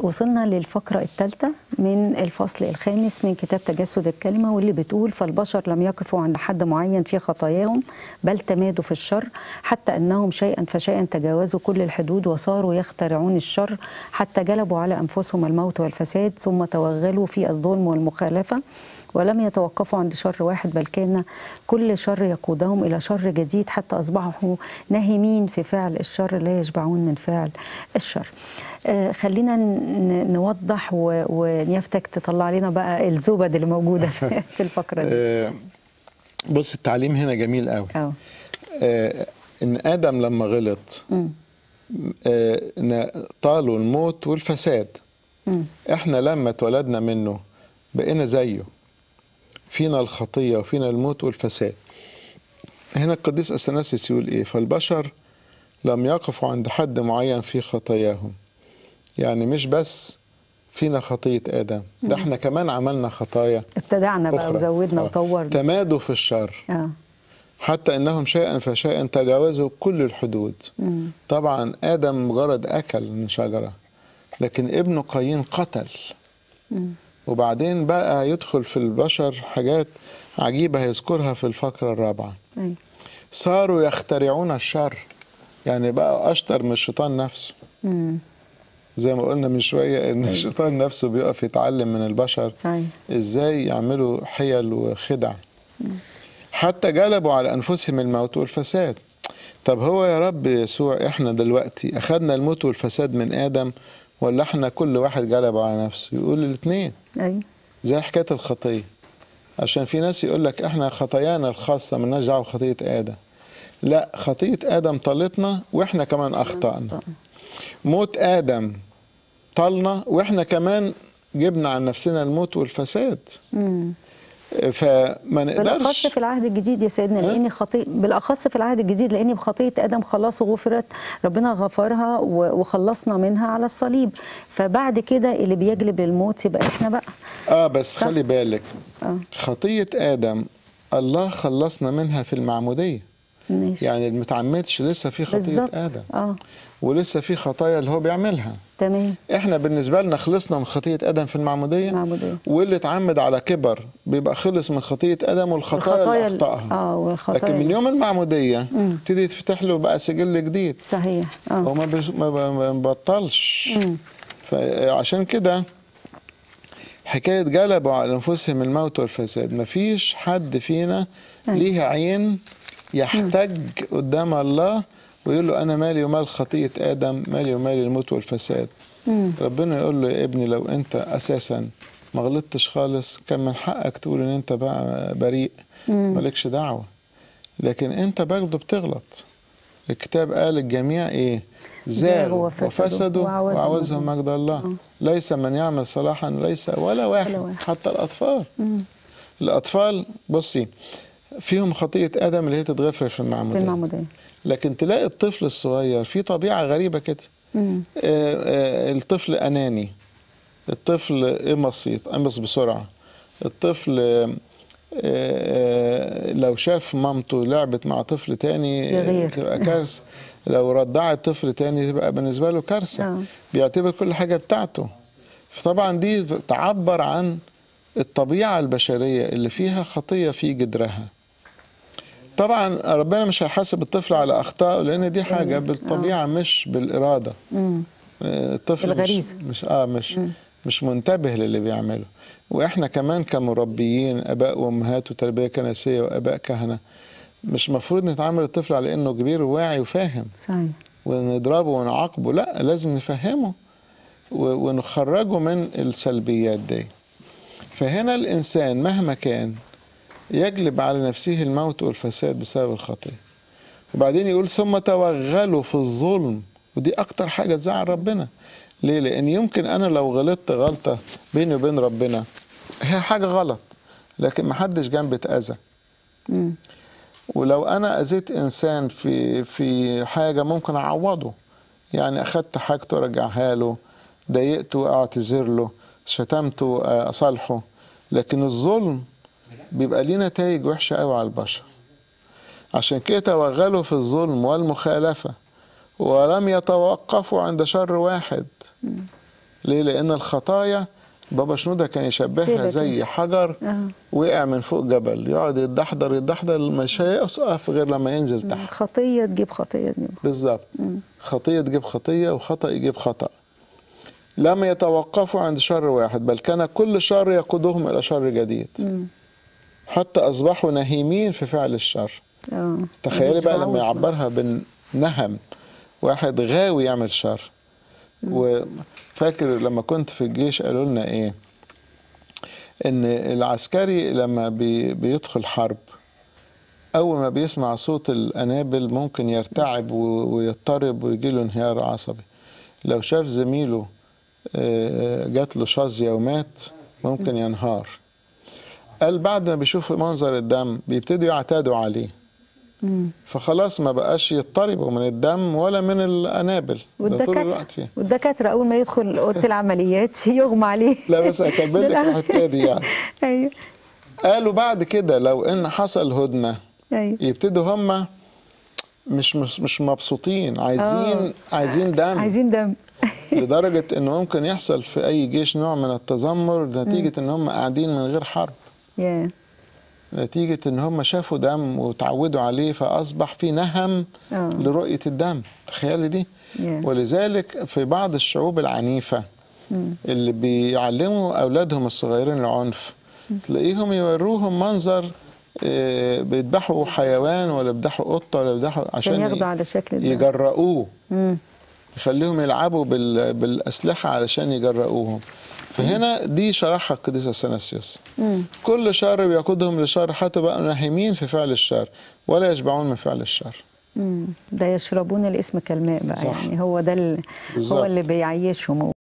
وصلنا للفقرة الثالثة من الفصل الخامس من كتاب تجسد الكلمة، واللي بتقول: فالبشر لم يقفوا عند حد معين في خطاياهم، بل تمادوا في الشر، حتى أنهم شيئا فشيئا تجاوزوا كل الحدود وصاروا يخترعون الشر، حتى جلبوا على أنفسهم الموت والفساد، ثم توغلوا في الظلم والمخالفة، ولم يتوقفوا عند شر واحد، بل كان كل شر يقودهم إلى شر جديد، حتى أصبحوا ناهمين في فعل الشر لا يشبعون من فعل الشر. خلينا نوضح ونيافتك تطلع لنا بقى الزبد اللي موجودة في الفقرة دي. بص، التعليم هنا جميل قوي. إن آدم لما غلط طالوا الموت والفساد. إحنا لما اتولدنا منه بقينا زيه، فينا الخطية وفينا الموت والفساد. هنا القديس أثناسيوس يقول إيه؟ فالبشر لم يقفوا عند حد معين في خطاياهم. يعني مش بس فينا خطية آدم، ده احنا كمان عملنا خطايا، ابتدعنا بقى وزودنا وطورنا. تمادوا في الشر، حتى إنهم شيئا فشيئا تجاوزوا كل الحدود. طبعا آدم مجرد أكل من شجرة، لكن ابنه قايين قتل. وبعدين بقى يدخل في البشر حاجات عجيبة هيذكرها في الفقرة الرابعة. صاروا يخترعون الشر، يعني بقى أشطر من الشيطان نفسه. زي ما قلنا من شوية إن الشيطان نفسه بيقف يتعلم من البشر إزاي يعملوا حيل وخدع. حتى جلبوا على أنفسهم الموت والفساد. طب هو يا رب يسوع إحنا دلوقتي أخذنا الموت والفساد من آدم، ولا إحنا كل واحد جلب على نفسه؟ يقول الاثنين. زي حكاية الخطية، عشان في ناس يقول لك إحنا خطايانا الخاصة مالناش دعوة بخطية آدم. لا، خطية آدم طالتنا وإحنا كمان أخطأنا. موت آدم طالنا وإحنا كمان جبنا عن نفسنا الموت والفساد. فما نقدرش بالأخص في العهد الجديد يا سيدنا، لأن بالأخص في العهد الجديد، لأن بخطية آدم خلاص غفرت، ربنا غفرها وخلصنا منها على الصليب. فبعد كده اللي بيجلب الموت يبقى إحنا بقى. بس خلي بالك، خطية آدم الله خلصنا منها في المعمودية. يعني المتعمدش لسه في خطية آدم. ولسه في خطايا اللي هو بيعملها. تمام. احنا بالنسبة لنا خلصنا من خطية آدم في المعمودية. واللي اتعمد على كبر بيبقى خلص من خطية آدم والخطايا اللي أخطأها. لكن من يوم المعمودية ابتدي يتفتح له بقى سجل جديد. صحيح. وما بيبطلش. فعشان كده حكاية جلبوا على أنفسهم الموت والفساد، مفيش حد فينا ليه عين يحتج قدام الله ويقول له أنا مالي ومال خطية آدم، مالي ومال الموت والفساد. ربنا يقول له يا ابني لو أنت أساسا ما غلطتش خالص كان من حقك تقول إن أنت بقى بريء، مالكش دعوة. لكن أنت برضه بتغلط. الكتاب قال الجميع إيه؟ زاغوا وفسدوا وعوزهم مجد الله. ليس من يعمل صلاحا، ليس ولا واحد. حتى الأطفال. الأطفال بصي فيهم خطية آدم اللي هي تتغفر في المعمودية. لكن تلاقي الطفل الصغير في طبيعة غريبة كده. الطفل أناني، الطفل قمص بسرعة، الطفل لو شاف مامته لعبت مع طفل تاني تبقى كارثة. لو رضعت طفل تاني تبقى بالنسبة له كارثة. بيعتبر كل حاجة بتاعته. فطبعا دي تعبر عن الطبيعة البشرية اللي فيها خطية في جدرها. طبعا ربنا مش هيحاسب الطفل على أخطائه، لأن دي حاجة بالطبيعة مش بالإرادة. الطفل مش منتبه للي بيعمله. وإحنا كمان كمربيين، أباء وأمهات وتربية كنسية وأباء كهنة، مش مفروض نتعامل الطفل على إنه كبير وواعي وفاهم ونضربه ونعاقبه. لا، لازم نفهمه ونخرجه من السلبيات دي. فهنا الإنسان مهما كان يجلب على نفسه الموت والفساد بسبب الخطية. وبعدين يقول ثم توغلوا في الظلم، ودي أكتر حاجة تزعل ربنا. ليه؟ لأن يمكن أنا لو غلطت غلطة بيني وبين ربنا هي حاجة غلط، لكن محدش جنبي اتأذى. ولو أنا أذيت إنسان في حاجة ممكن أعوضه. يعني أخدت حاجته أرجعها له، ضايقته أعتذر له، شتمته أصالحه. لكن الظلم بيبقى ليه نتائج وحشة قوي على البشر. عشان كده توغلوا في الظلم والمخالفة ولم يتوقفوا عند شر واحد. ليه؟ لأن الخطايا بابا شنودة كان يشبهها زي حجر وقع من فوق جبل، يقعد يتدحضر يتدحضر، مش هيقف غير لما ينزل تحت. خطية تجيب خطية بالظبط. خطية تجيب خطية وخطأ يجيب خطأ. لم يتوقفوا عند شر واحد، بل كان كل شر يقودهم إلى شر جديد. حتى أصبحوا نهيمين في فعل الشر. تخيلي بقى لما يعبرها بالنهم، واحد غاوي يعمل شر. وفاكر لما كنت في الجيش قالوا لنا ايه؟ ان العسكري لما بيدخل حرب، اول ما بيسمع صوت الانابل ممكن يرتعب ويضطرب ويجي له انهيار عصبي. لو شاف زميله جات له شظيه ومات ممكن ينهار. قال بعد ما بيشوف منظر الدم بيبتدوا يعتادوا عليه، فخلاص ما بقاش يضطربوا من الدم ولا من الانابل. والدكاتره اول ما يدخل اوضه العمليات يغمى عليه. لا بس هكمل لك الحته دي يعني. ايوه. قالوا بعد كده لو ان حصل هدنه، ايوه، يبتدوا هم مش مبسوطين، عايزين دم، عايزين دم. لدرجه انه ممكن يحصل في اي جيش نوع من التذمر نتيجه ان هم قاعدين من غير حرب. نتيجة ان هم شافوا دم وتعودوا عليه، فاصبح في نهم لرؤية الدم. تخيلي دي. ولذلك في بعض الشعوب العنيفة اللي بيعلموا اولادهم الصغيرين العنف، تلاقيهم يوروهم منظر بيذبحوا حيوان ولا بيذبحوا قطة ولا بيذبحوا عشان ياخدوا على شكل ده، يجرؤوه، يخليهم يلعبوا بالأسلحة علشان يجرؤوهم. فهنا دي شرحها القديس اثناسيوس. كل شر بيقودهم لشر حتى بقوا ناهمين في فعل الشر ولا يشبعون من فعل الشر. ده يشربون الاسم كالماء بقى. يعني هو ده هو اللي بيعيشهم.